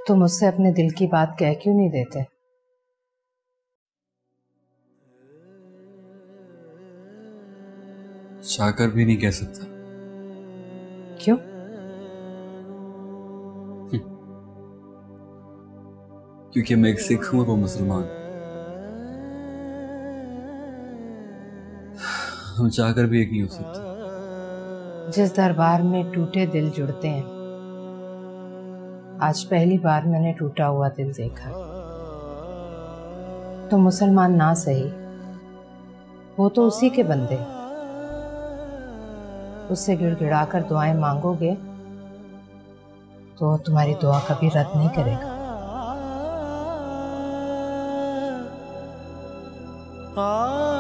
तुम मुझसे अपने दिल की बात कह क्यों नहीं देते? चाहकर भी नहीं कह सकता। क्यों? क्योंकि मैं एक सिख हूं और वो मुसलमान। हम चाहकर भी एक नहीं हो सकते। जिस दरबार में टूटे दिल जुड़ते हैं, आज पहली बार मैंने टूटा हुआ दिल देखा। तो मुसलमान ना सही, वो तो उसी के बंदे। उससे गिड़गिड़ा कर दुआएं मांगोगे तो वो तुम्हारी दुआ कभी रद्द नहीं करेगा। हाँ।